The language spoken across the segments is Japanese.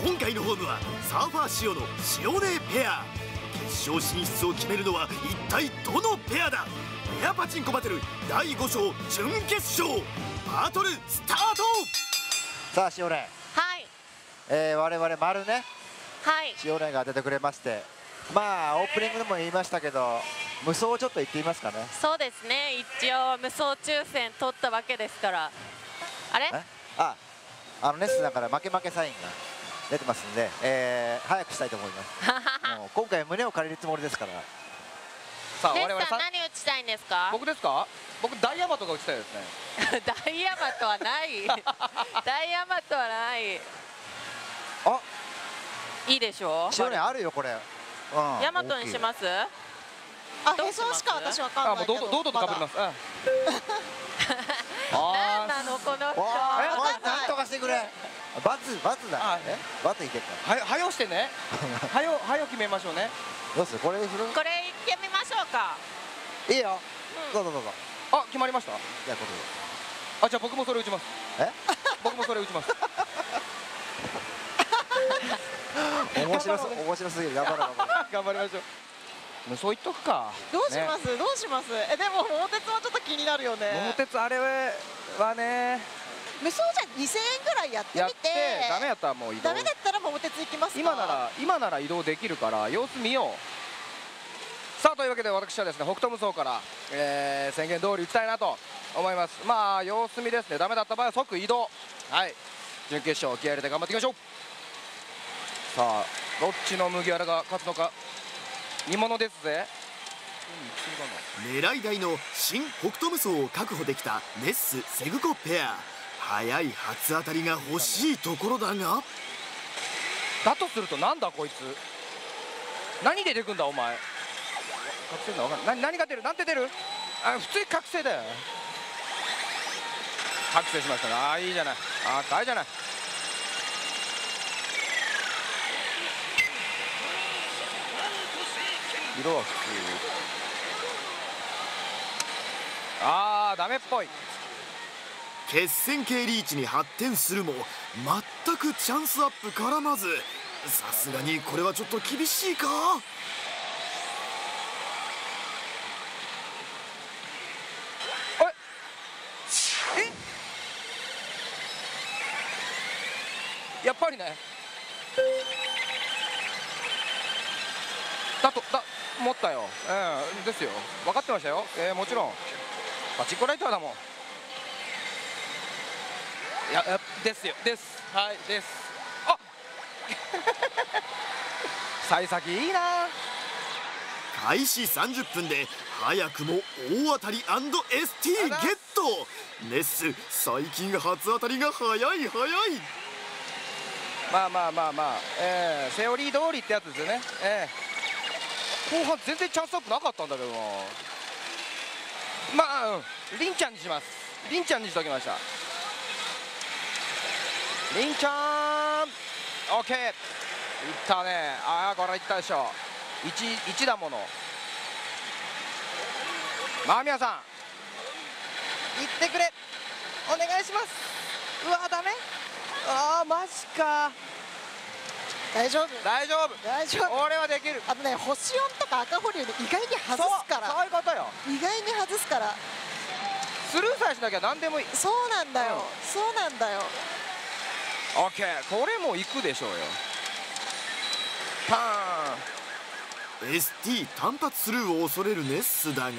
今回のホームはサーファー塩の塩根ペア。決勝進出を決めるのは一体どのペアだ。ペアパチンコバトル第5章準決勝バトルスタート。 さあ塩根、 はい、 我々丸ね、 はい、 塩根が出てくれまして、まあオープニングでも言いましたけど、無双をちょっと言ってみますかね。 そうですね、一応無双抽選取ったわけですから。あれ？ ネスだから負け負けサインが出てますんで、早くしたいと思います。もう今回胸を借りるつもりですから。 さあ、我々さん何打ちたいんですか？ 僕ですか？僕ダイヤマトが打ちたいですね。 ダイヤマトはないダイヤマトはない。 あ、 いいでしょう。 塩根あるよこれ。 ヤマトにします？ へそしか私わかんないけど。 もう堂々と被ります。 何なのこの人。 なんとかしてくれ。バツだ。バツいけっか。 はよしてね。はよ決めましょうね。 どうする？これにする？ これいってみましょうか。 いいよ。どうぞ。 あ、決まりました。 じゃあこあ、じゃあ僕もそれ打ちます。僕もそれ打ちます。 れ。面白すぎる。頑張ろう。 頑張りましょう。もうそう言っとくか。 どうします？どうします？でも桃鉄はちょっと気になるよね。 桃鉄あれはね。 無双じゃ2000円ぐらいやってみて。 ダメやったらもう移動。 ダメだったら桃鉄行きますか。 今なら移動できるから様子見よう。さあというわけで私はですね、北斗無双から、宣言通り打ちたいなと思います。まあ様子見ですね。ダメだった場合は即移動。はい、準決勝気合い入れて頑張っていきましょう。さあどっちの麦わらが勝つのか。煮物ですぜ。 狙い台の新北斗無双を確保できたネッス・セグコペア。早い初当たりが欲しいところだが、 だとするとなんだこいつ、何出てくんだお前。覚醒だ、分かんない。何が出る？なんて出る？普通に覚醒だよ。覚醒しましたね。いいじゃない。赤いじゃない。色は普通。ダメっぽい。 決戦系リーチに発展するも全くチャンスアップ絡まず、さすがにこれはちょっと厳しいか。 やっぱりね。思ったよ。ですよ。分かってましたよ。もちろんパチンコライターだもん。いや、ですよ。です。はい、です。あ幸先いいな。 開始30分で早くも大当たり&ST ゲット。ネッス最近初当たりが早い。 まあ、セオリー通りってやつですよね。後半全然チャンスアップなかったんだけどな。リンちゃんにします。リンちゃんにしときました。リンちゃん OK いったね。これいったでしょ。1だもの。皆さん行ってくれ、お願いします。うわダメ。マジか。 大丈夫。 俺はできる。 あとね、星4とか赤保留で意外に外すから。 そういうことよ。 意外に外すから。 スルーさえしなきゃ何でもいい。 そうなんだよ。 オッケー、これもういくでしょうよ。ターン ST 単発スルーを恐れるネッスだが、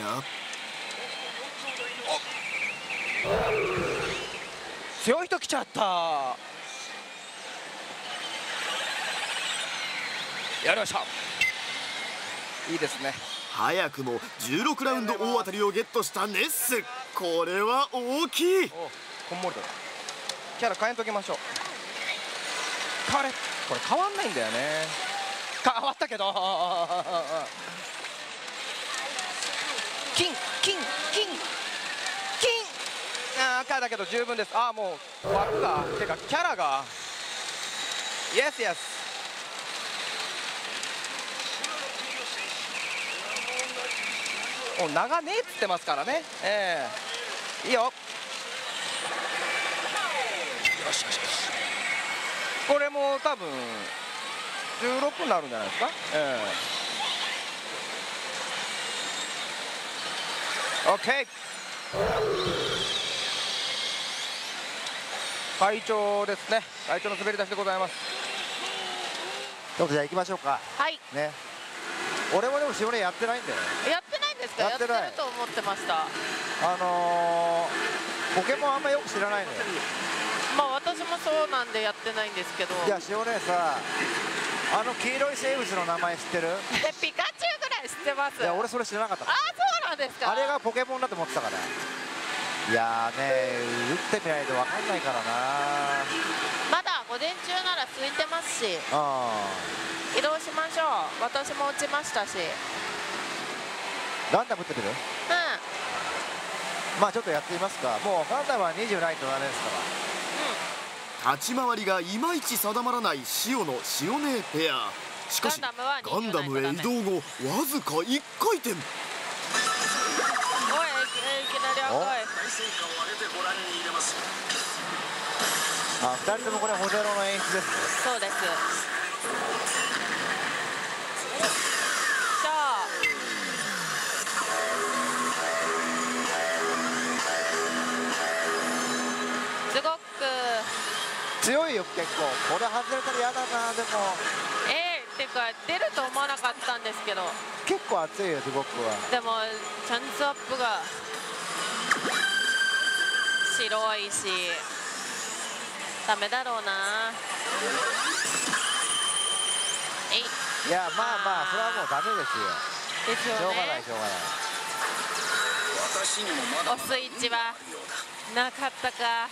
強い人来ちゃった。やりました。いいですね。 早くも16ラウンド大当たりをゲットしたネッス。これは大きい。 こんもりだ。キャラ変えときましょう。これ変わんないんだよね。変わったけど金赤だけど十分です。もう枠がてかキャラがイエスもう長ねえっつってますからね。いいよ。よし。 これも多分16分になるんじゃないですか。OK、会長ですね。会長の滑り出しでございます。 ちょっとじゃあ行きましょうかはいね。俺もでも塩根やってないんだよ。 やってないんですか。やっててやっないると思ってました。 ポケモンあんまよく知らないのよ。 まあ私もそうなんでやってないんですけど。 いや塩根さ、黄色い生物の名前知ってる？ ピカチュウぐらい知ってます。 いや俺それ知らなかった。 そうなんですか。 あれがポケモンだと思ってたから。いやーね、打ってみないと分かんないからな。 まだ午前中なら空いてますし、移動しましょう。私も打ちましたし。 ガンダム打ってみる？まあちょっとやってみますか。もうガンダムは20ないとダメですから。 立ち回りがいまいち定まらない塩の塩根ペア。しかしガンダムへ移動後わずか1回転。 おい、いきなり赤い。 2人ともこれホゼロの演出ですね。 そうです。じゃあすごく強いよ結構。これ外れたら嫌だな。でもってか出ると思わなかったんですけど、 結構熱いよズゴックは。 でもチャンスアップが白いしダメだろうな。 いやまあまあそれはもうダメですよ。 ですよね。 しょうがないしょうがない。 おスイッチはなかったか。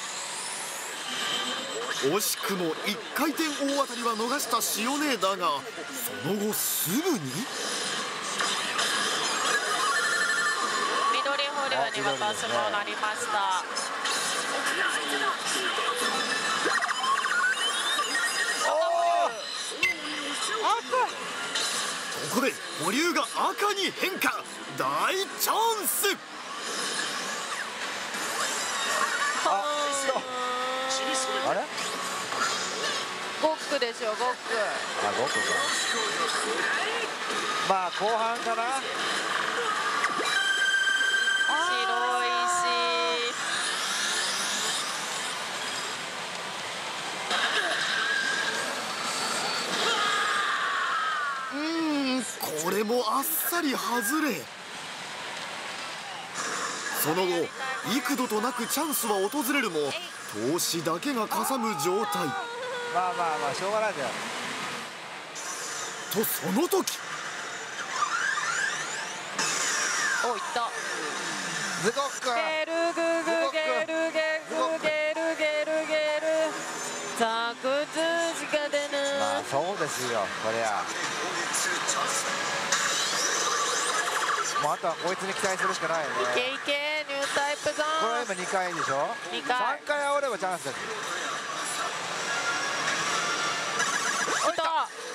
惜しくも1回転大当たりは逃した塩根だが、その後すぐに緑捕虜に私もなりました。 ここで保留が赤に変化。大チャンス。 あれゴックでしょ、ゴック。 ゴックか。まあ後半かな。 白いしこれもあっさり外れ。その後幾度となくチャンスは訪れるも投資だけがかさむ状態。 まあまあまあしょうがないじゃん。 とその時、 おいった。 ズゴックゲルググゲルゲグゲルゲルゲルザクズしか出ぬ。 まあそうですよこりゃ。もうあとはこいつに期待するしかないよね。 いけいけニュータイプゾこれはーン。 今2回でしょ。 2回 3回煽ればチャンスです。 おいた。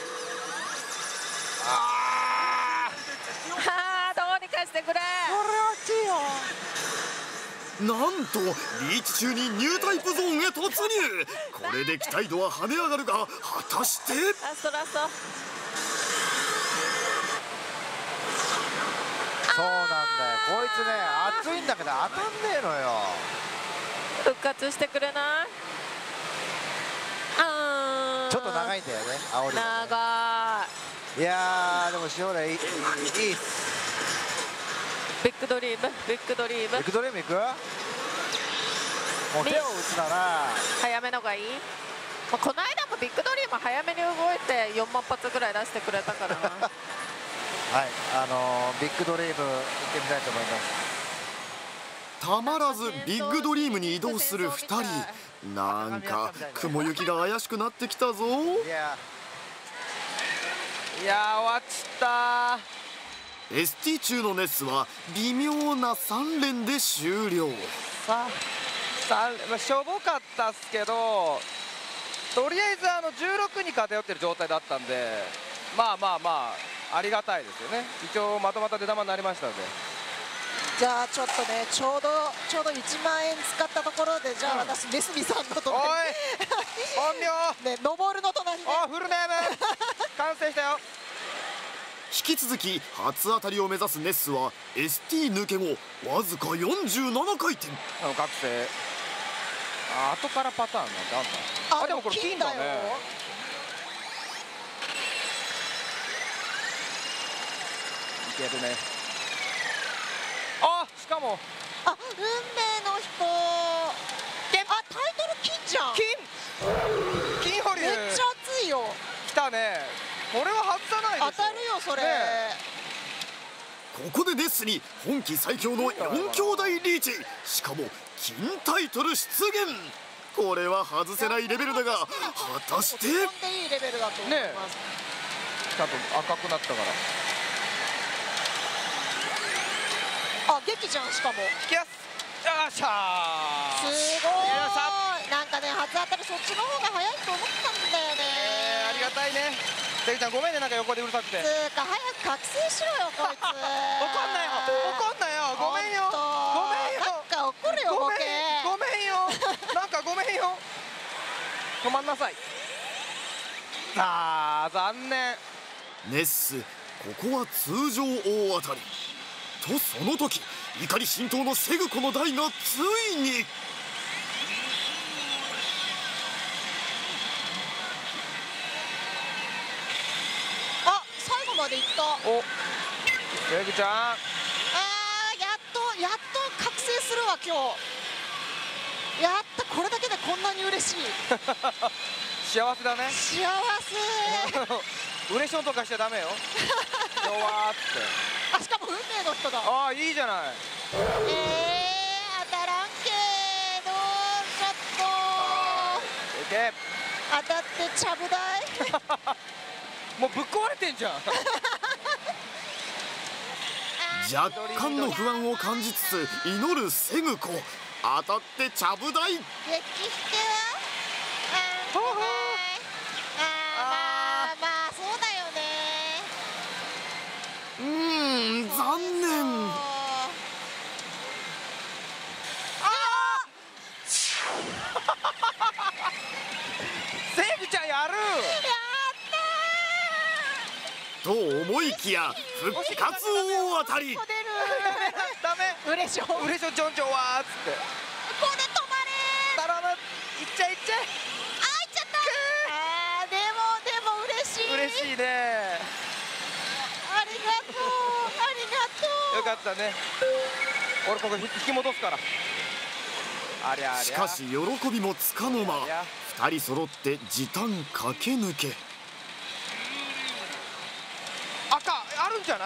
どうにかしてくれ。 なんとリーチ中にニュータイプゾーンへ突入。これで期待度は跳ね上がるが果たして。 ラストラスト。 そうなんだよこいつね熱いんだけど当たんねえのよ。 復活してくれない。 ちょっと長いんだよね煽りがね。 長いやーでも塩根いいっす。 い。ビッグドリームビッグドリーム。 ビッグドリームいく？もう手を打つなら早めのがいい。この間もビッグドリーム早めに動いて4万発ぐらい出してくれたからな。 はいビッグドリーム行ってみたいと思います。 たまらずビッグドリームに移動する2人。なんか雲行きが怪しくなってきたぞ。 いや終わっちったー。 ST 中のネスは微妙な3連で終了。 しょぼかったっすけど、とりあえず16に偏ってる状態だったんで、まあありがたいですよね。一応まとまった出玉になりましたので。 じゃあちょっとねちょうど1万円使ったところでじゃあ私メスミさんのところに本名ね、登るの隣で。 フルネーム完成したよ。 引き続き初当たりを目指すネッスは ST 抜け後わずか47回転。 学生後からパターンなんてあんた。でもこれ金だね。いけるね。しかも運命の人。タイトル金じゃん。 金保留めっちゃ熱いよ。 来たね。これは外さないでしょ。 当たるよそれ、 ここでネッスに本季最強の4兄弟リーチ、しかも金タイトル出現。これは外せないレベルだが果たして落ち込んでいいレベルだと思います。 ちゃんと赤くなったから。 劇じゃん。しかも引きやす。よっしゃー。 すごい。なんかね、初当たりそっちの方が早いと思ったんだよね。 ありがたいね。てきちゃんごめんね、なんか横でうるさくて。 つうか早く覚醒しろよこいつ。怒んなよごめんよなんか怒るよボケ。 ごめんよなんかごめんよ。止まんなさい。残念。 ネッス、ここは通常大当たりと、その時怒り心頭のセグコの台がついに。 最後までいった。 セグちゃん。 やっと覚醒するわ今日。やった。これだけでこんなに嬉しい。 幸せだね。 幸せ。 ウレションとかしちゃダメよ。弱って。 しかも運命の人だ。 いいじゃない。 当たらんけどちょっと当たってちゃぶ台。 もうぶっ壊れてんじゃん。 若干の不安を感じつつ祈るセグコ。当たってちゃぶ台。 激引けはまあそうだよね。 残念。 セグちゃんやる。 と思いきや復活大当たり。 ダメ。 うれしょちょんちょんわーっつって。 ここで止まれ。 頼む。いっちゃいっちゃい。 いっちゃった。でも嬉しい。 嬉しいね。 ありがとう。 よかったね。俺ここ引き戻すから。ありゃ。 しかし喜びもつかの間、2人揃って時短駆け抜け。 あるんじゃない。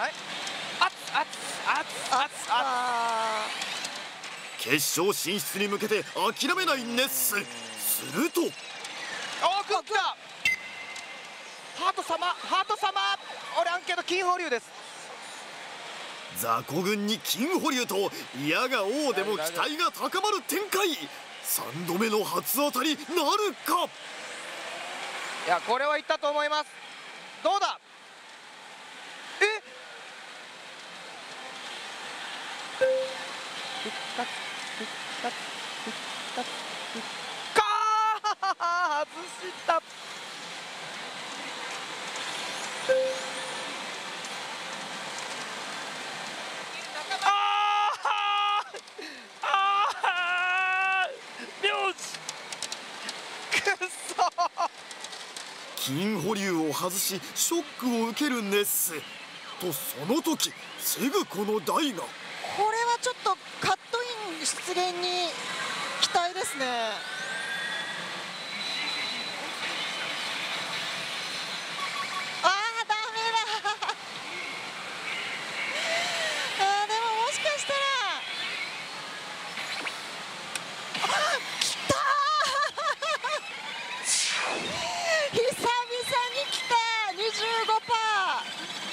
決勝進出に向けて諦めないネッス。するとグッだ。ハート様おらんけど金保留です。 雑魚軍に金保留と嫌が王でも期待が高まる展開。3度目の初当たりなるか。 いやこれはいったと思います。どうだ。外した。 金保留を外しショックを受けるネッスと、その時セグコの台が。 これはちょっとカットイン出現に期待ですね。ダメだ。でももしかしたら来た久々に来た。 25%。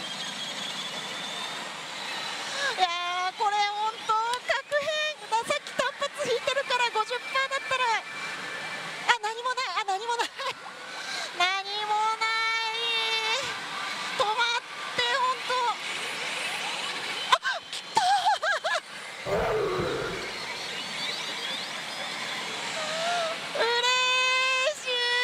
これ本当確変だ。さっき単発引いてるから 50% だったら何もない何もない止まって本当来た嬉しい。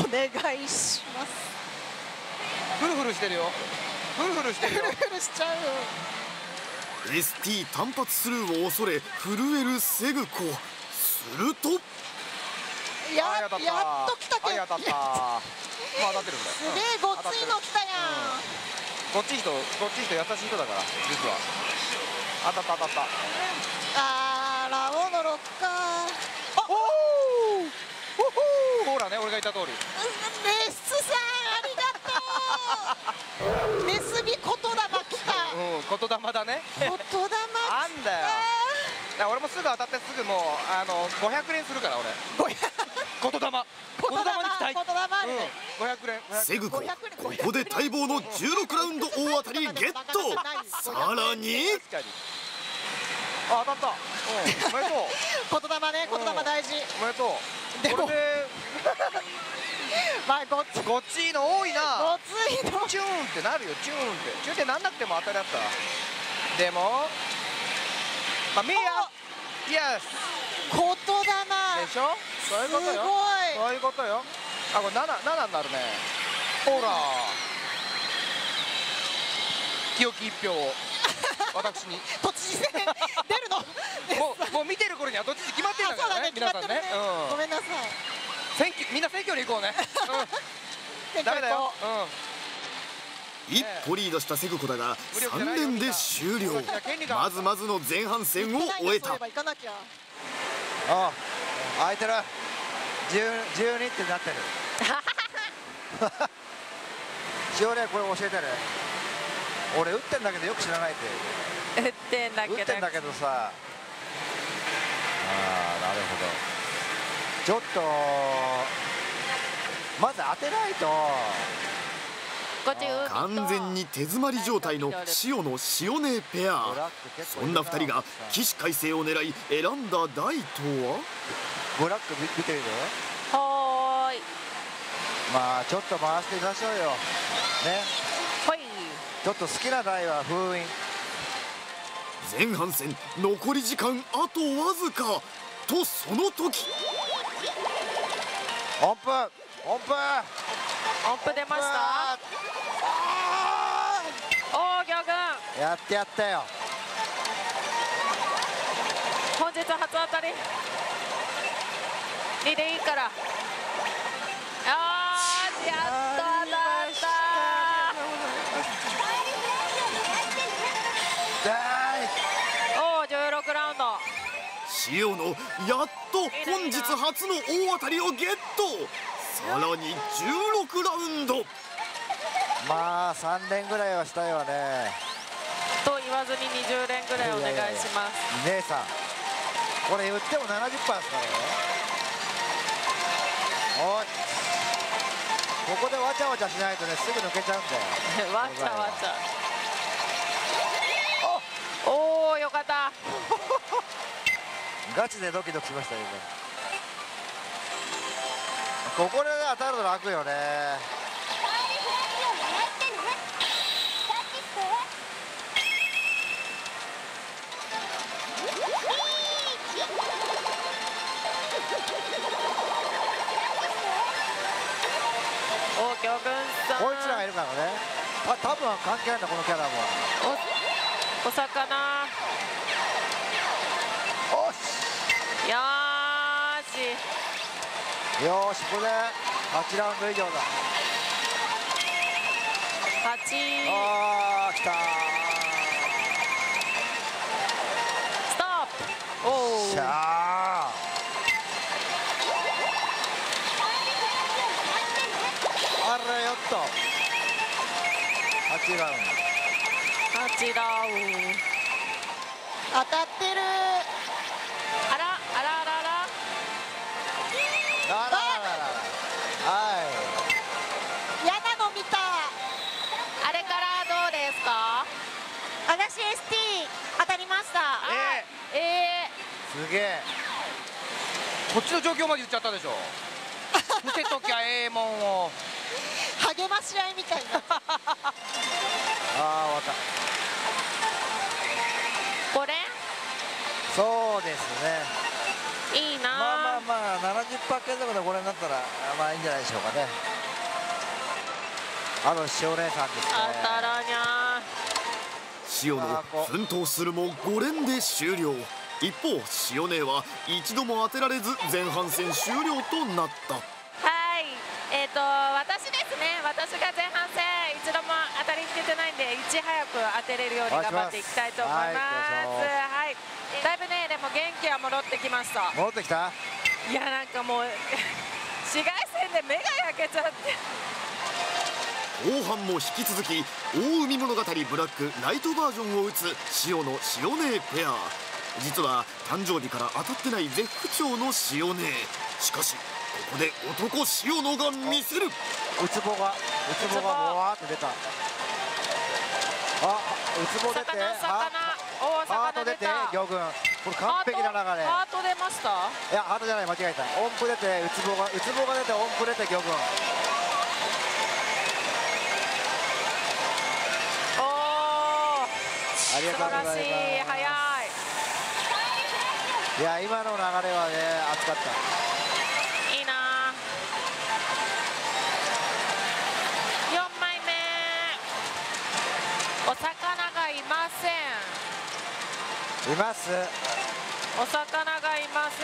願いします。 フルフルしてるよ。フルフルしてるよ。 フルフルしちゃうよ。 ST 単発スルーを恐れ震えるセグコ。するとやっと来たけど、 当たった。まあ当たってるんだよ。 すげえごっついの来たやん。 こっち人優しい人だから実は。当たった当たった。 あーラオのロッカー。 おおほらね、俺が言った通り。 メスさんありがとう。メスビ言霊来た。 うん、言霊だね。 言霊来た。 あんだよ。俺もすぐ当たってすぐもう500連するから俺。言霊。言霊に期待。 言霊あるね。 500連。 セグコ、ここで待望の16ラウンド大当たりゲット。さらに確かに。あ、当たった。おめでとう。 言霊ね、言霊大事。 おめでとう。 でもこれでまあごっつこっちの多いな。 ごついの。 チューンってなるよ。チューンってなんなくても当たりだった。でもまあミーヤイエス言霊でしょ。そういうことよ。 すごい。 そういうことよ。あ、これ7になるね。ほら清き一票を私に。 都知事選出るの。 もう見てる頃には都知事決まってるんだからね、皆さんね。 ごめんなさい。 みんな選挙に行こうね。 うん。 ダメだよ。 一歩リードしたセグコだが3連で終了。まずの前半戦を終えた。 ああ、空いてる。12ってなってる。塩ね、これ教えてね。俺打ってんだけどよく知らないって。 打ってんだけどさ。ああ、なるほど。ちょっとまず当てないと。 完全に手詰まり状態の塩の塩根ペア。そんな2人が起死回生を狙い選んだ台とは。 ブラック見てみる。 はーい。 まあちょっと回してみましょうよね。 ほい。 ちょっと好きな台は封印。 前半戦残り時間あとわずかと、その時音符出ました。おお、行軍やってやったよ。 本日初当たり2でいいから。やっと当たった。おお、16ラウンド。 塩のやっと本日初の大当たりをゲット。さらに16ラウンド。 まあ3連ぐらいはしたいわね。 と言わずに20連ぐらいお願いします。 姉さん、これ言っても 70% ですからね。おい、ここでわちゃわちゃしないとね、すぐ抜けちゃうんだよ。 わちゃわちゃ。おお、よかった。 ガチでドキドキしましたよね。ここで当たるの楽よね。 お、行軍さん。 こいつらがいるからね。多分関係ないんだこのキャラも。 お魚。 おし。 よーし。 よーし、これで8ラウンド以上だ。 8。 ああ、来たー。 ストップ。おお。 しゃー。あれよっと。8ラウンド。 8ラウンド。 当たってる。 あらあらあらあら。 はい。 嫌なの見た。 あれからどうですか。 私 ST 当たりました。 すげえ。 こっちの状況まで言っちゃったでしょ。見せときゃええもんを。 励まし合いみたいな。 ああ、終わった。 これそうですね。 いいな。 ままあ70%継続でこれになったらまあいいんじゃないでしょうかね。あと塩姉さんですね。 当たらにゃ塩野奮闘するも5連で終了。一方塩姉は一度も当てられず前半戦終了となった。 はい、私ですね。私が前半戦一度も当たりに出てないんで、いち早く当てれるように頑張っていきたいと思います。はい、だいぶね、でも元気は戻ってきました。 戻ってきた。 いや、なんかもう紫外線で目が焼けちゃって。 後半も引き続き大海物語ブラックライトバージョンを打つ塩野塩姉ペア。実は誕生日から当たってない絶不調の塩姉。しかしここで男塩野が見せる。 ウツボがボワーって出た。あ、ウツボ出てハート出て魚群。これ完璧な流れ。 ハート出ました。 いやハートじゃない、間違えた。音符出てウツボが出て音符出て魚群。ありがとうございます。 素晴らしい。早い。 いや今の流れはね熱かった。 いいな。4枚目。お魚がいません。 います。 お魚がいま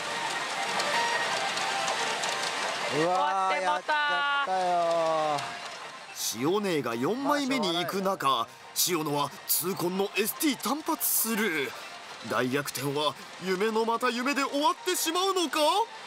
せん。 うわー、やっちゃったよ。 塩姉が4枚目に行く中、塩野は痛恨の ST 単発する。大逆転は夢のまた夢で終わってしまうのか。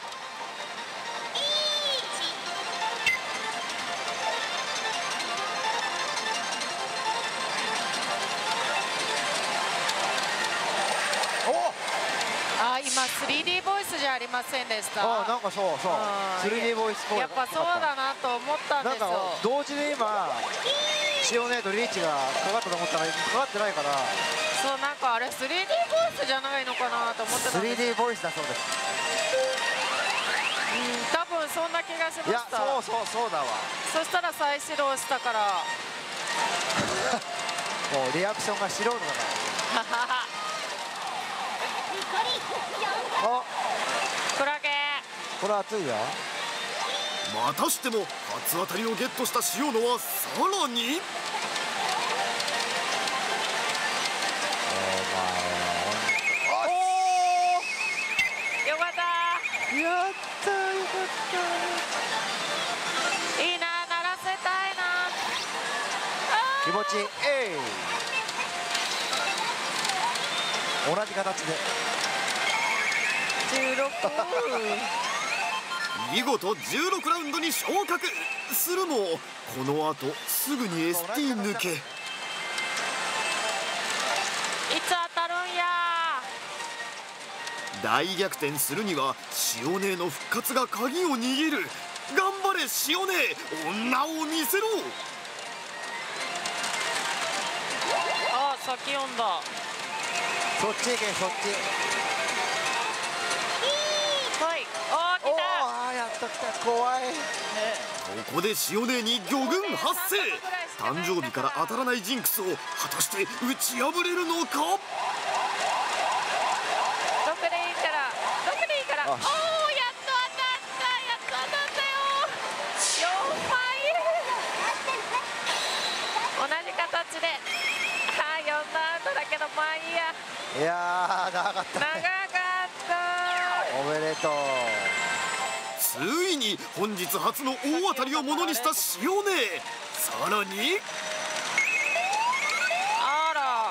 今 3D ボイスじゃありませんでした。 なんかそう 3D ボイスっぽい。 やっぱそうだなと思ったんですよ。 なんか同時に今塩姉とリーチがかかったと思ったらかかってないから。 そう、なんかあれ 3D ボイスじゃないのかなと思ってたんです。 3D ボイスだそうです。 多分そんな気がしました。 いやそうだわ。 そしたら再始動したからもうリアクションが素人だからあ、 クラゲ。 これ熱いよ。 またしても初当たりをゲットした塩野はさらによかったやったよかっいいな、鳴らせたいな。 た。気持ちいい。同じ形で 16 見事16ラウンドに昇格するも、この後すぐに ST 抜け。 いつ当たるんや。 大逆転するには塩姉の復活が鍵を握る。頑張れ塩姉、女を見せろ。 あ、先読んだ。 そっち行け、そっち。 はい、おー、来た。 やった来た、怖い。 ここで塩姉に魚群発生。誕生日から当たらないジンクスを果たして打ち破れるのか。 どこでいいからおー、やっと当たったよ。4枚同じ形で4ラウンドだけど、まあいいや。 いやー長かった、 長かった。 おめでとう。 ついに本日初の大当たりをものにした塩姉。さらにあら、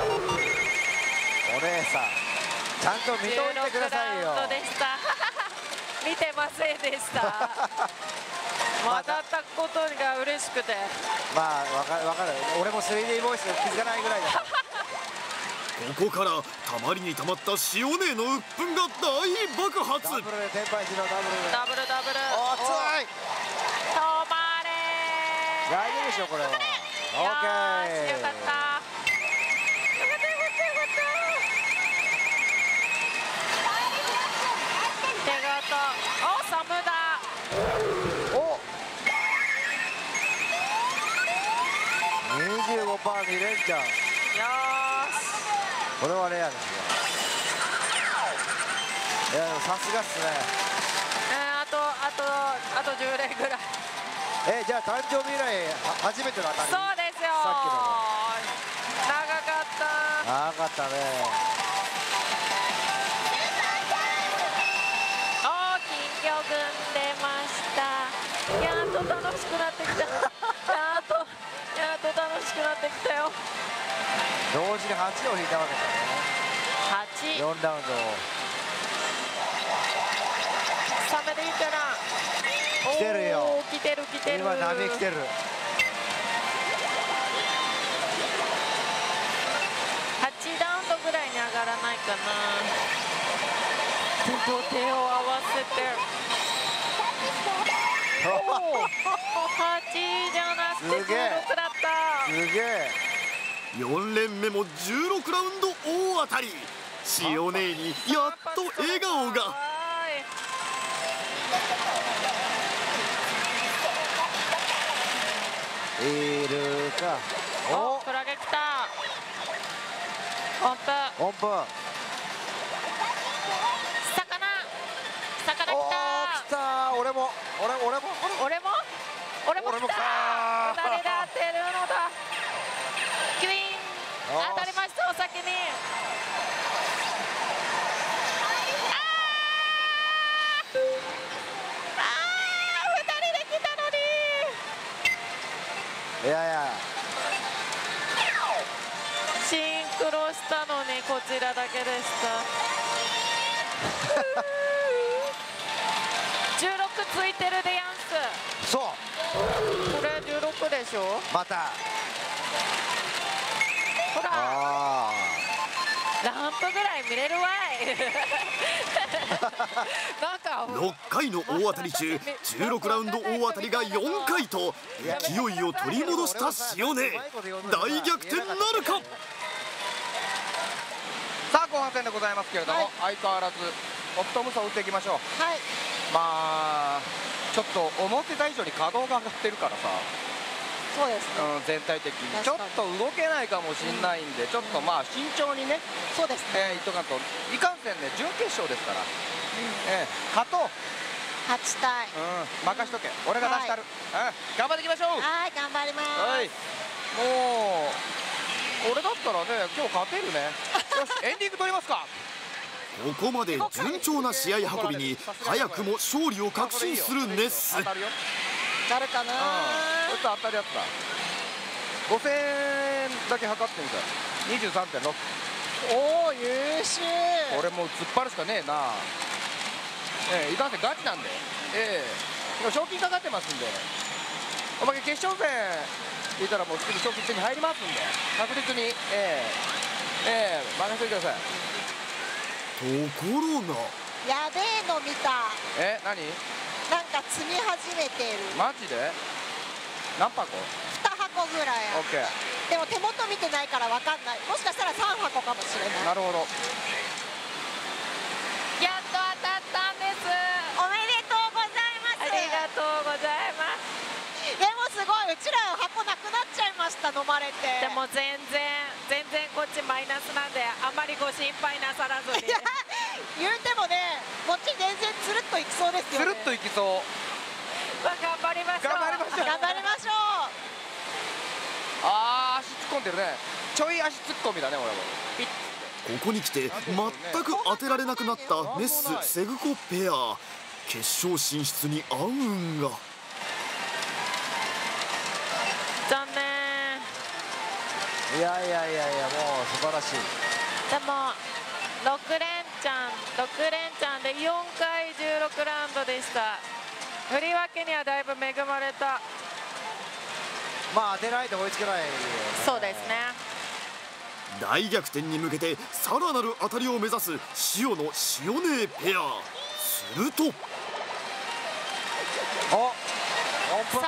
お姉さんちゃんと見といてくださいよ。 16ラウンドでした見てませんでした当たったことが嬉しくて。 まあわかる。俺も 3D ボイス気づかないぐらいだここからたまりにたまった塩姉の鬱憤が大爆発。 ダブルで転廃しろ。 ダブルお強い。 止まれ。 大丈夫でしょこれは。オッケー。 よかった。手形。お、サムだ。 お。25%に連チャン。 よーし。 これはレアですよ。 いやさすがっすね。 あと10例ぐらい。 じゃあ誕生日以来初めての当たり。 そうですよ。 さっきの長かった。 長かったね。 金魚群出ました。やっと楽しくなってきた。やっと楽しくなってきたよ。 同時に8を引いたわけだね。 8。 4ラウンド。 サメでいいかな。 来てるよ。 来てる。 今波来てる。 8ラウンドぐらいに上がらないかな。手と手を合わせて。8じゃなくて16だった。 すげえ。 4連目も16ラウンド大当たり。塩姉にやっと笑顔が。 いるか。 お、クラゲ来た。音符。 音符。 魚来た。 来た。俺も来た。誰で当てるのだ。キュイーン。当たりました。お先に。2人で来たのに。 いやシンクロしたのにこちらだけでした。16ついてるでやんす。 そうこれ16でしょ。 またほらランプぐらい見れるわい。なんか 6回の大当たり中16ラウンド大当たりが4回と勢いを取り戻した塩根。大逆転なるか。 さあ後半戦でございますけれども、相変わらずオプトムスを打っていきましょう。まあちょっと思ってた以上に稼働が上がってるからさ。 そうですね、 全体的にちょっと動けないかもしれないんで、ちょっとまあ慎重にね、 そうですね、 いっとかんといかんせんね、準決勝ですから、勝とう、 8対、 任しとけ、俺が出したる、頑張っていきましょう。 はい頑張ります。 もう俺だったらね今日勝てるね。よしエンディング取りますか。 ここまで順調な試合運びに早くも勝利を確信するネッス。 なるかな。 こいつ当たりやった。5000円だけ測ってみたい。23.6。 おお優秀。 俺もう突っ張るしかねえな。いかんせんガチなんで。でも賞金かかってますんで、おまけ決勝戦いたらもうすぐ賞金手に入りますんで、確実に任せてください。 ところがやべえの見た。 何？ なんか積み始めてる。 マジで？何箱？ 2箱ぐらいある。 オッケー。 でも手元見てないから分かんない。もしかしたら3箱かもしれない。 なるほど。 やっと当たったんです。 おめでとうございます。 ありがとうございます。 でもすごい、うちら箱なくなっちゃいました、飲まれて。 でも全然こっちマイナスなんで、あまりご心配なさらずに。 いや言うてもね、こっち全然つるっといきそうですよね。 つるっといきそう。 まあ頑張りましょう。 頑張りましょう。 頑張りましょう。 足突っ込んでるね。ちょい足突っ込みだね俺も。 ここに来て全く当てられなくなったネッス・セグコペア。決勝進出に暗雲が。 残念。 いやもう素晴らしい。 でも6連チャンで4回16ラウンドでした。振り分けにはだいぶ恵まれた。 まあ当てないと追いつけないよね。 そうですね。 大逆転に向けてさらなる当たりを目指す塩の塩姉ペア。すると魚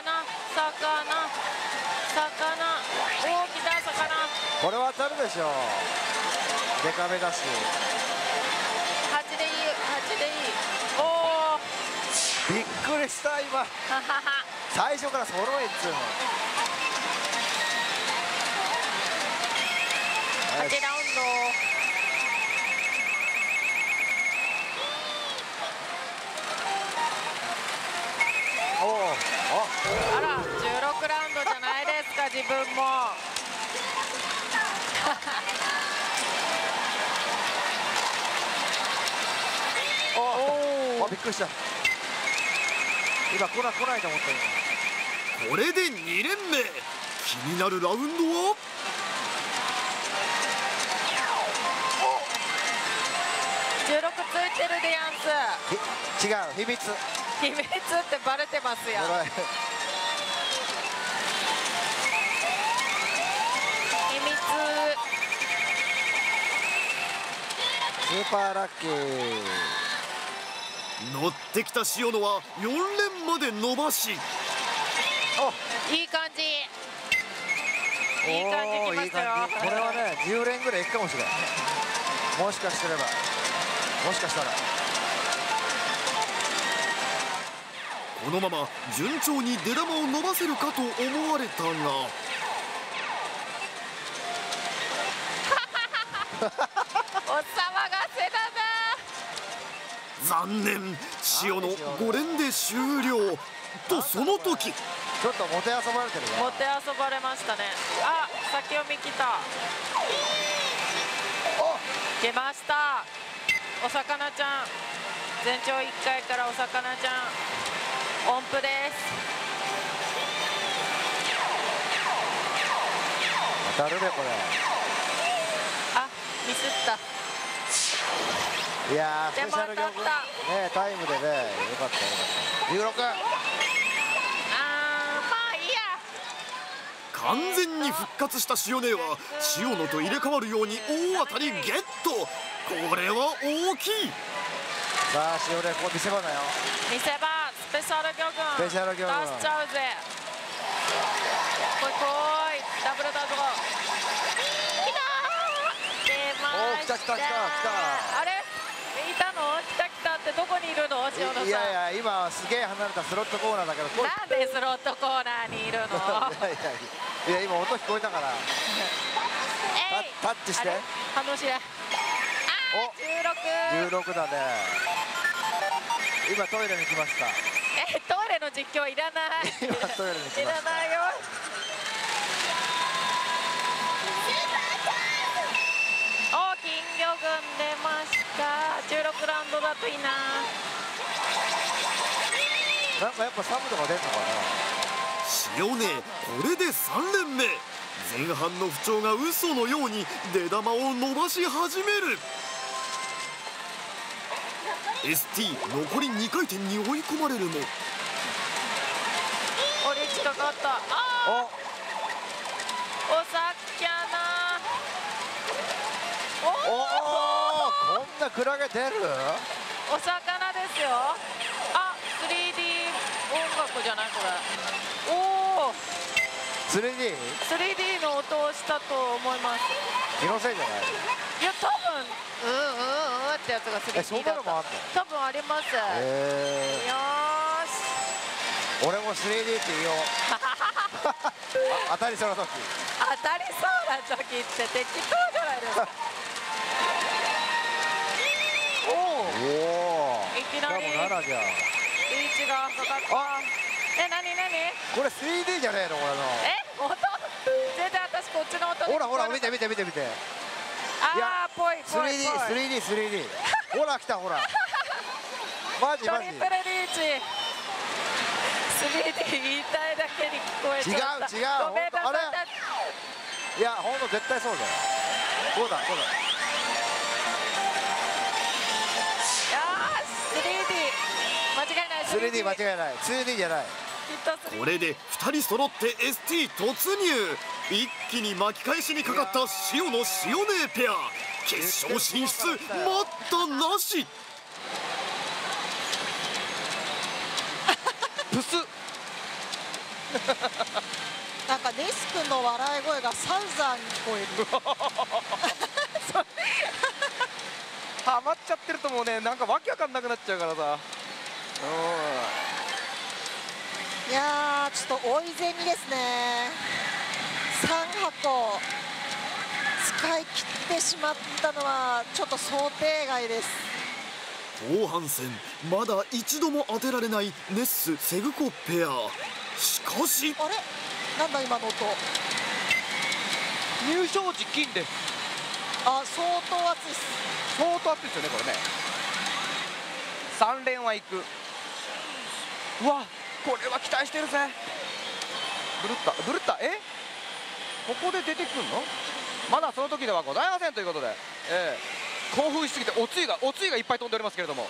大きな魚。 これは当たるでしょう。デカめだし。 8でいい。おおびっくりした今。最初から揃えっつうの。 8ラウンド。 あら16ラウンドじゃないですか自分もおおびっくりした。今来ないと思った。 これで2連目。気になるラウンドは 16ついてるでやんす。 違う、秘密秘密ってバレてますやん。秘密。 スーパーラッキー。 乗ってきた塩野は4連まで伸ばし、 いい感じ。いい感じきましたよ。 これはね10連ぐらいいくかもしれない。もしかしたらこのまま順調に出玉を伸ばせるかと思われたがお騒がせだな。 残念、塩野5連で終了とその時ちょっともてあそばれてるよ。 もてあそばれましたね。あ、先読み来た。来ました。お魚ちゃん。全長1回からお魚ちゃん。音符です。 当たるねこれ。 あ、ミスった。 いやー、スでもペシャル当たった。 ねタイムでね、よかったよかった。16。 まあいいや。 完全に復活した塩根は塩野と入れ替わるように大当たりゲット。これは大きい。 さあ塩根、ここ見せ場だよ。 見せ場、スペシャル魚群。 スペシャル魚群出しちゃうぜ。こいこい、ダブルだぞ。きたー。出ました。 おー、来た。 あれ、いたの？来たってどこにいるの？塩野さん。 いや今すげえ離れたスロットコーナーだけど。 なんでスロットコーナーにいるの？ いや今音聞こえたから。タッチして。 反応しない。 お、16だね。今トイレに来ました。 トイレの実況いらない。 今トイレに来ました。 いらないよ。お、金魚群出ました。16ラウンドだといいな。 なんかやっぱサムとか出んのか塩根、これで3連目。前半の不調が嘘のように出玉を伸ばし始める。ST 残り2回転に追い込まれるもおり近かった。 な。 お魚。 おお、こんなクラゲ出る？ お魚ですよ。あ、3D 音楽じゃないこれ。おお。 3D？ 3D の音をしたと思います。 気のせいじゃない？ いや多分ってやつが 3D そんなのもあんの？ 多分あります。よーし。 俺も 3D って言おう。当たりそうな時。 当たりそうな時って適当じゃないですか。おお。いきなり。リーチがかかった。何？ これ 3D じゃねえの俺の。 音？全然私こっちの音で。 ほら見て。 ああ、ぽい。 3D。ほら来たほら。マジ。 トリプルリーチ。3D 言いたいだけに聞こえちゃった。 違う。 ごめんなさい。 いやほんと絶対そうだよ。そうだ。 よし、3D 間違いない。 3D 間違いない。2D じゃない。 これで2人揃って ST 突入。一気に巻き返しにかかった塩野・塩根ペア。決勝進出待ったなし。 プスなんかネス君の笑い声がサウザーに聞こえる。 ハマっちゃってるともうね、なんかわけわかんなくなっちゃうからさ。 いやー、ちょっと追い銭ですね。3箱使い切ってしまったのはちょっと想定外です。 後半戦まだ一度も当てられないネッス・セグコペア。 しかしあれなんだ今の音。 入賞時金です。 あ、相当熱いっす。 相当熱いですよねこれね。3連はいく。うわこれは期待してるぜ。ブルッタここで出てくるの。まだその時ではございませんということで、興奮しすぎておつゆがいっぱい飛んでおりますけれども、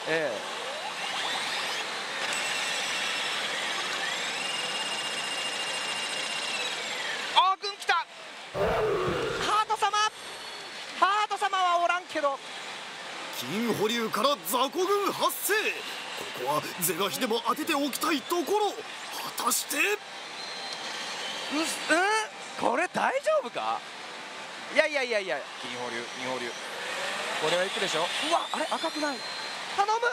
あー軍来た。ハート様はおらんけど金保留から雑魚軍発生。ここは是が非でも当てておきたいところ。果たしてこれ大丈夫か。いや金保留これはいくでしょ。うわあれ赤くない。頼む。よ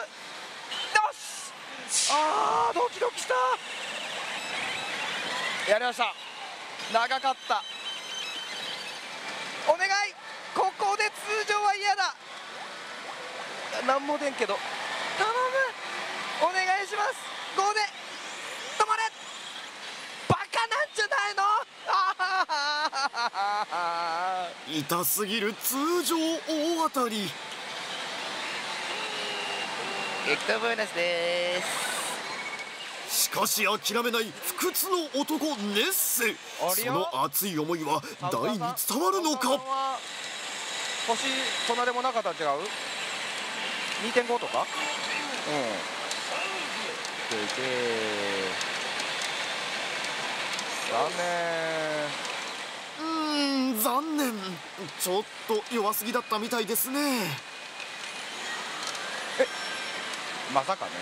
し。あードキドキした。やりました。長かった。お願い。ここで通常は嫌だ。なんも出んけど頼むお願いします。5で止まれ。バカなんじゃないの。 痛すぎる通常大当たり。 エクトボーナスです。 しかし諦めない不屈の男ネッセ。その熱い思いは大に伝わるのか。 星そんなでもなかったん違う。 2.5 とか。 残念。ちょっと弱すぎだったみたいですね。 まさかね。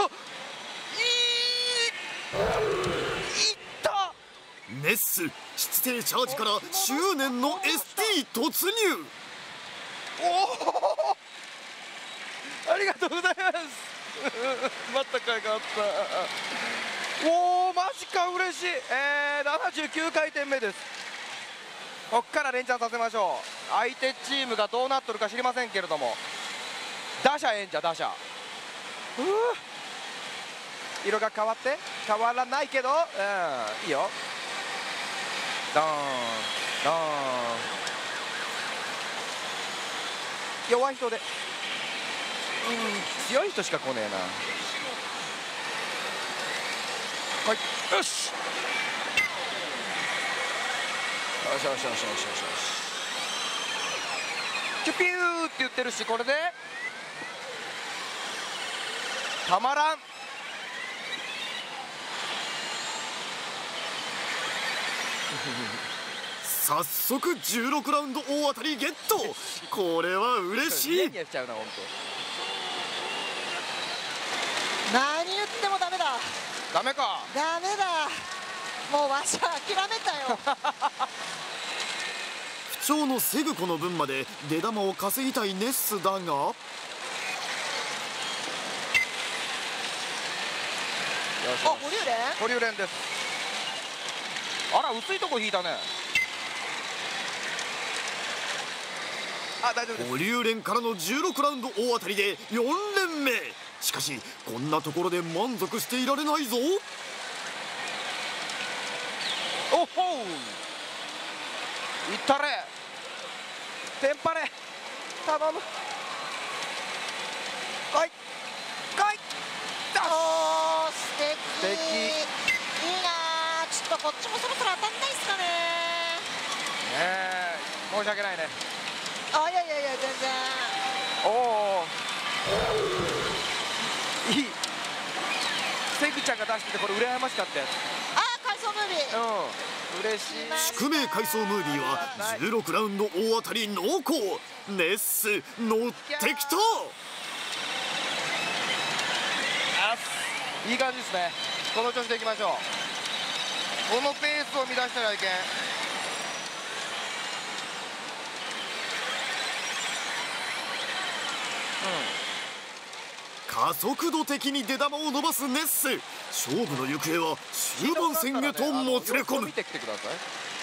いったネッス出定チャージから執念の ST 突入。 ありがとうございます待った甲斐があった。おおマジか嬉しい。79回転目です。こっから連チャンさせましょう。相手チームがどうなっとるか知りませんけれども、打者演者打者。色が変わって変わらないけど、いいよ。ドーンドーン。弱い人で強い人しか来ねえな。はい、よしよしよしよしよしよしよし。チュピューって言ってるし、これでたまらん。 早速16ラウンド大当たりゲット。これは嬉しい。 ニヤニヤしちゃうな本何言ってもダメだ。 当。ダメか。 ダメだ。もうわしは諦めたよ。 不調のセグコの分まで出玉を稼ぎたいネッスだが、 よしあ、保留連。 保留連です。あら薄いとこ引いたね。あ大丈夫です。 保留連からの16ラウンド大当たりで4連目。しかしこんなところで満足していられないぞ。 おっほういったれテンパれ頼む。来い来い。 おー素敵。 素敵。 いいなー。ちょっとこっちもそろそろ当たんないっすかね。 ねえ申し訳ないね。 あ、いや全然。 おおいい。セグちゃんが出しててこれ羨ましかったやつ。 あー、回想ムービー。 嬉しい。 宿命回想ムービーは16ラウンド大当たり濃厚。ネッス乗ってきた。 いい感じですね。この調子でいきましょう。このペースを乱したらいけん。 加速度的に出玉を伸ばすネッス。勝負の行方は終盤戦へともつれ込む。 見てきてくださ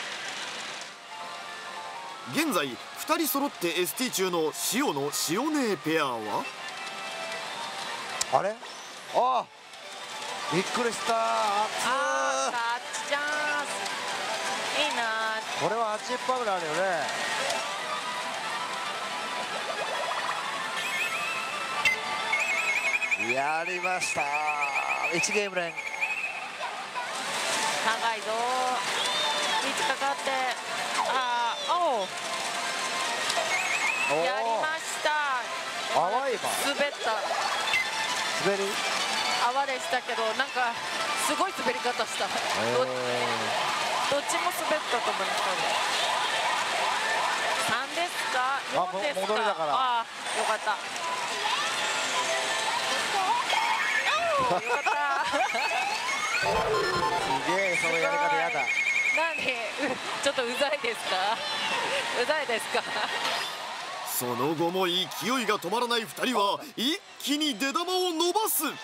い。 現在2人揃って ST 中の塩の塩姉ペアはあれ。ああびっくりした。熱い。 これは80%ぐらいあるよね。やりました。1ゲーム連。 長いぞ。リーチかかって、やりました。 淡いば滑った。 滑り泡でしたけど、なんかすごい滑り方した。どっちも滑ったと思います。3ですか？4ですか？ 戻りだから。 ああ、よかった。よかった。 すげえ、そのやり方やだ。 何ちょっとうざいですか？うざいですか？ その後も勢いが止まらない2人は一気に出玉を伸ばす。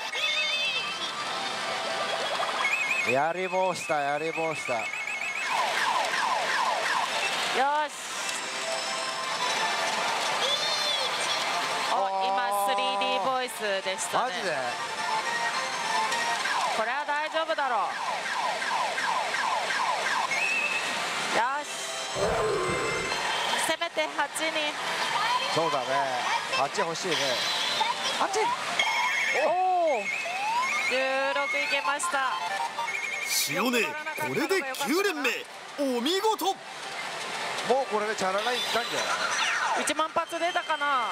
やり申した、やり申した。 よし。今 3D ボイスでしたね。 マジでこれは大丈夫だろう。よし、せめて8に。 そうだね、8欲しいね。 おお、16いけました。 塩根、これで9連目、お見事。 もうこれでチャラライン来たんじゃない 1万発出たかな。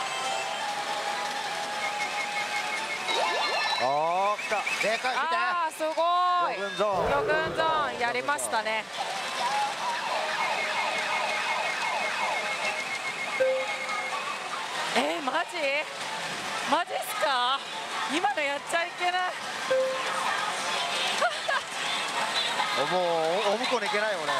おー、来た。でかい、見て。 あー、すごい。 魚群ゾーン。 魚群ゾーンやりましたね。マジっすか？今のやっちゃいけない。 もうお向こうに行けないよ俺。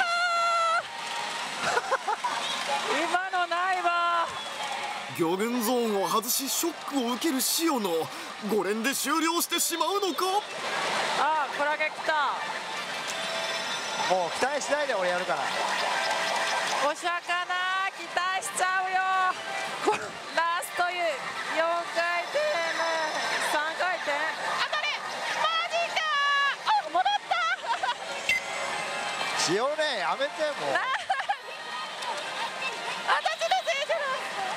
今のないわ。 魚群ゾーンを外しショックを受ける塩野、5連で終了してしまうのか。 あー、クラゲ来た。 もう期待しないで俺やるから。 お魚期待しちゃうよ。ラスト4回転3回転当たり。マジかー。戻った。 塩ね、やめてもう。 私のせいじゃない。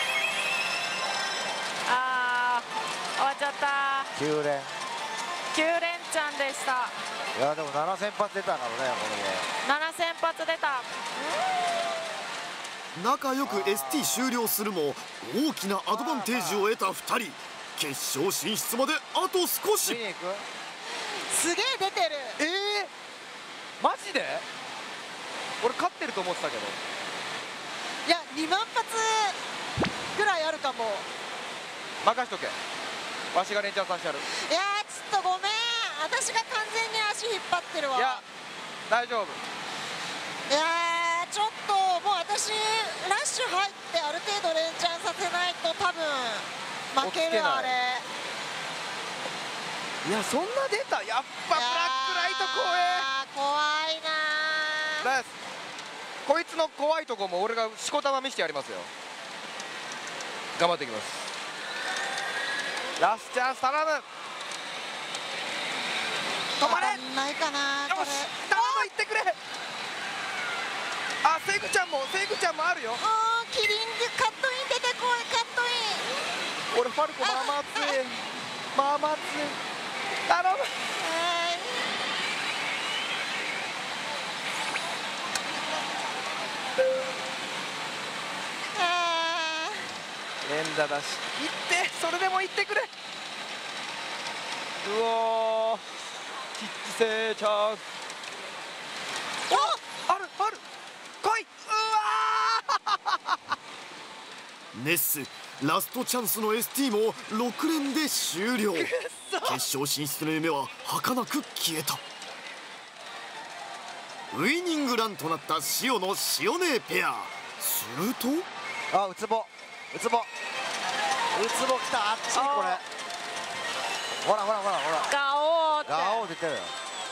終わっちゃった。 9連。 9連チャンでした。 いやでも7000発出たからね、こ 7000発出た。 仲良く ST 終了するも大きなアドバンテージを得た2人、決勝進出まであと少し。 れ。見に行く？ すげえ出てる。 マジで俺勝ってると思ってたけど。 いや、2万発ぐらいあるかも。 任しとけ、わしが連チャンさせてやる。 いやー、ちょっとごめん、私が完全に足引っ張ってるわ。 いや大丈夫。 いやー、ちょっともう私ラッシュ入ってある程度連チャンさせないと多分負ける。あれいや、そんな出た。やっぱブラックライト怖いな怖え。ナイス。こいつの怖いとこも俺がしこたま見せてやりますよ。頑張っていきます。ラストチャンス頼む。止まれ。 当たんないかなこれ。 よし、頼む、行ってくれ。あ、セイグちゃんもあるよ。 キリングカットイン出てこい。カットイン。 俺ファルコまあまあ強い。まあまあ強い。頼む。連打だし、行って、それでも行ってくれ。うおー、キッチセイチャンス。ある来い。 ネッスラストチャンスの ST も6連で終了。決勝進出の夢は儚く消えた。ウイニングランとなった塩の塩姉ペア。するとあ、ウツボ来た。あっちにこれ。ほらガオーって。 ガオー出てるよ。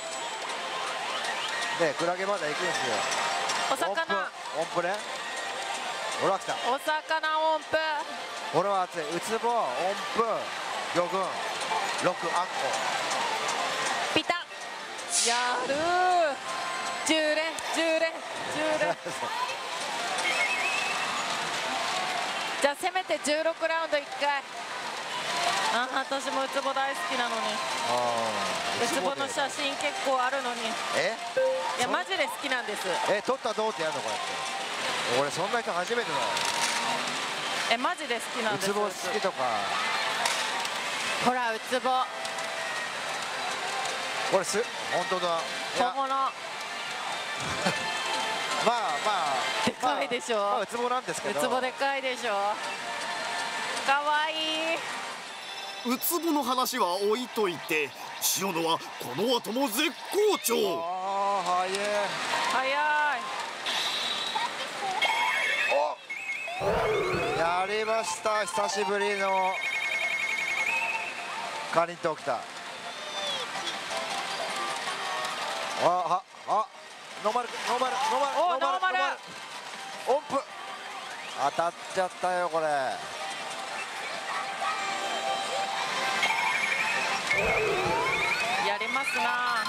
でクラゲまで行くんですよ。 お魚音符ね。ほら来た。 お魚音符。 これは熱い。ウツボ、音符、魚群、6あんこ。 ピタやるー。10連じゃあせめて16ラウンド1回。私もウツボ大好きなのに。ウツボの写真結構あるのに。いやマジで好きなんです。 撮ったらどうってやるのこうやって。俺そんな人初めてだ。 マジで好きなんです。 ウツボ好きとか。 ほらウツボ。 これ本当だ。 本物。まあでかいでしょ。 ウツボなんですけど。 ウツボでかいでしょ。かわいい。 ウツボの話は置いといて、塩野はこの後も絶好調。 早い。お、やりました。久しぶりのかりんとうきた。ノーマル音符当たっちゃったよこれ。 やりますな。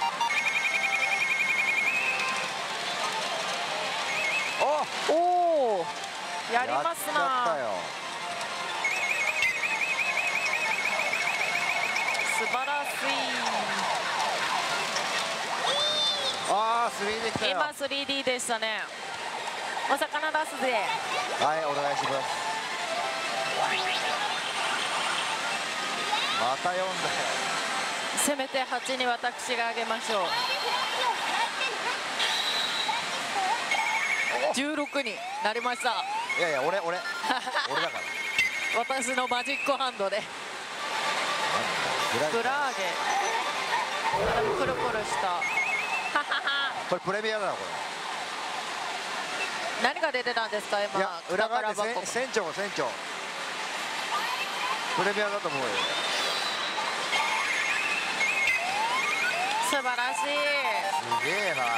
おおやりますな。素晴らしい。 3D 来たよ。 今 3D でしたね。お魚出すぜ。 はい、お願いします。また4だよ。 せめて8に私があげましょう。16になりました。 いやいや、俺だから私のマジックハンドでクラーゲ。でもくるくるした。 これプレミアだなこれ。 何が出てたんですか今。 いや裏側で船長プレミアだと思うよ。 素晴らしい。 すげえな。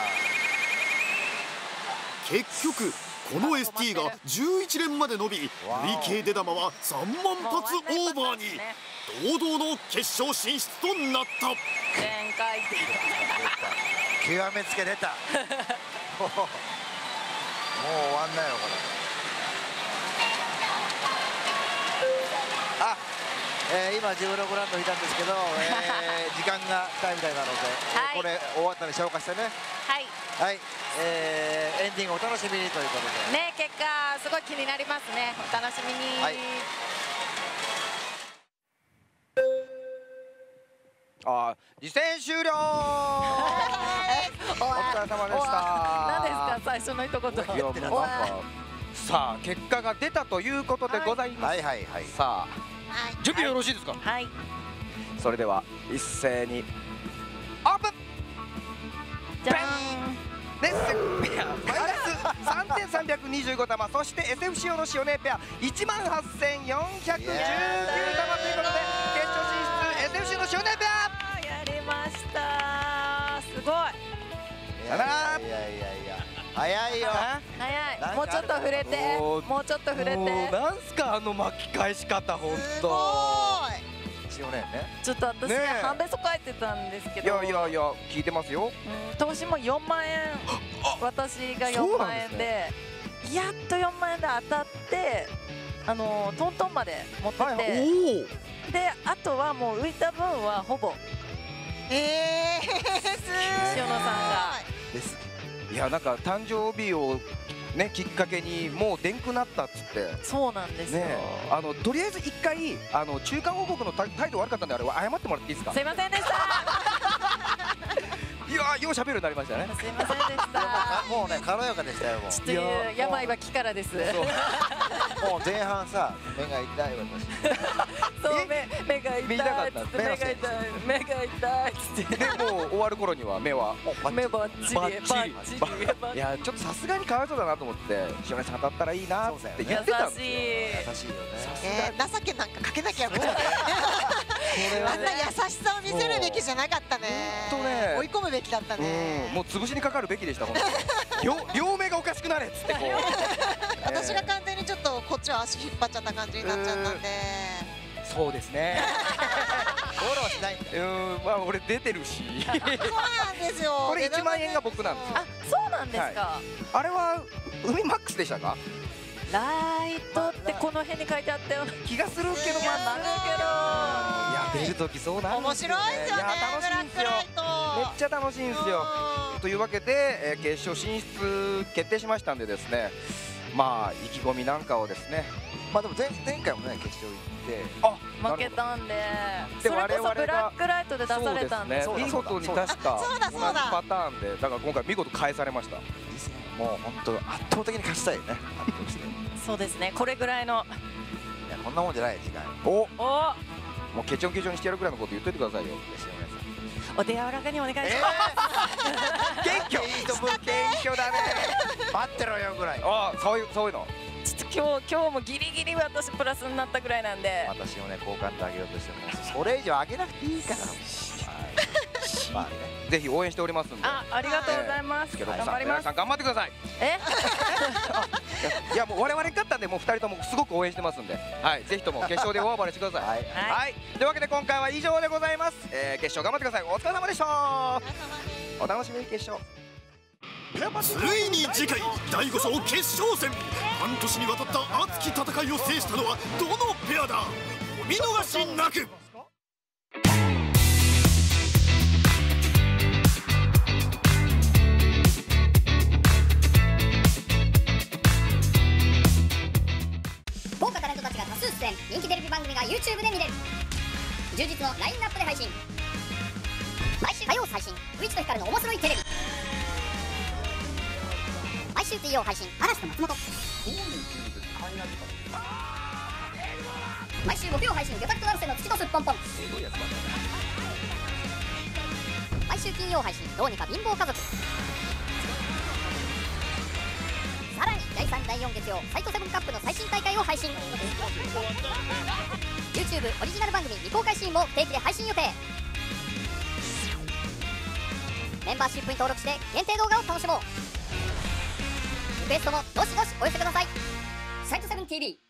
結局この ST が11連まで伸び、累計出玉は3万発オーバーに。堂々の決勝進出となった。 全回転極めつけ出た。もう終わんないよこれ。今16ラウンド引いたんですけど、時間が来たみたいなので、これ終わったら消化してね。はい、エンディングお楽しみにということでね。結果すごい気になりますね。お楽しみに。 次戦終了。お疲れ様でした。 何ですか最初の一言。 さあ結果が出たということでございます。さあ準備よろしいですか。 はい。 それでは一斉にオープン。 じゃん。 レッスンペアマイナス3325玉、そして SF 仕様の塩根ペア18419玉ということで決勝進出 SF 仕様の塩根ペア。 やりました。すごい。 さよなら。 早いよ。 早い。もうちょっと触れて。もうちょっと触れて。 なんすかあの巻き返し方本当。 ちょっと私半べそ書いてたんですけど。 いや聞いてますよ。 投資も4万円。私が4万円でやっと4万円で当たってトントンまで持ってて、であとはもう浮いた分はほぼ塩野さんがです。 いやなんか誕生日をねきっかけにもうでんくなったっつって。 そうなんですよ。 とりあえず一回中間報告の態度悪かったんであれ謝ってもらっていいですか。 すいませんでした。 いやよう喋るようになりましたね。 すいませんでした。 もうね軽やかでしたよ。もうちょっと病は気からです。 もう前半さ目が痛い私。 そう目が痛い。目が痛いっつって。 でもう終わる頃には目はバッチリ。 いやちょっとさすがにかわいそうだなと思って塩根さん当たったらいいなって言ってたんですよ。 優しいよね。 情けなんかかけなきゃよかった。あんな優しさを見せるべきじゃなかったね。追い込むべきだったね。 もう潰しにかかるべきでした。両目がおかしくなれっつってこう。 私が完全にちょっとこっちは足引っ張っちゃった感じになっちゃったんで。 そうですね。 フォローしないんだよ。 まあ俺出てるしそうなんですよ。 これ1万円が僕なんですよ。 あ、そうなんですか。 あれは海マックスでしたか？ ライトってこの辺に書いてあったような気がするけど、 いや出る時そうなん面白いですよね。 楽しいんですよ。めっちゃ楽しいんですよ。というわけで、決勝進出決定しましたんでですね、まあ意気込みなんかをですね、 まあでも前回もね決勝行って負けたんで、 でそれこそブラックライトで出されたんで、 見事に確か同じパターンで、だから今回見事返されました。 もう本当圧倒的に勝ちたいよね。 そうですね。これぐらいのいやこんなもんじゃない時間。 お、 お、 もうケチョンケチョンにしてやるくらいのこと言っといてくださいよ。 お手柔らかにお願いします。 謙虚、謙虚だね。 待ってろよぐらい。 あ、そういうの。 ちょっと今日もギリギリ私プラスになったぐらいなんで。 私をね好感度上げようとしてもそれ以上上げなくていいから。まあね。 ぜひ応援しておりますんで。 ありがとうございます。頑張ります。 頑張ってください。いやもう我々勝ったんで、もう2人ともすごく応援してますんで、はい、ぜひとも決勝で大暴れしてください。はい。というわけで今回は以上でございます。決勝頑張ってください。お疲れ様でした。お楽しみに決勝。 ついに次回第5章決勝戦。半年にわたった熱き戦いを制したのはどのペアだ。お見逃しなく。 豪華タレントたちが多数出演、人気テレビ番組が YouTube で見れる。充実のラインナップで配信。毎週火曜配信、ウイチとヒカルの面白いテレビ。毎週金曜配信、嵐と松本。毎週木曜配信、魚拓と成瀬の土とすっぽんぽん。毎週金曜配信、どうにか貧乏家族。さらに第3第4月曜サイトセブンカップの最新大会を配信。 YouTube オリジナル番組未公開シーンも不定期で配信予定。メンバーシップに登録して限定動画を楽しもう。リクエストもどしどしお寄せください。サイトセブン TV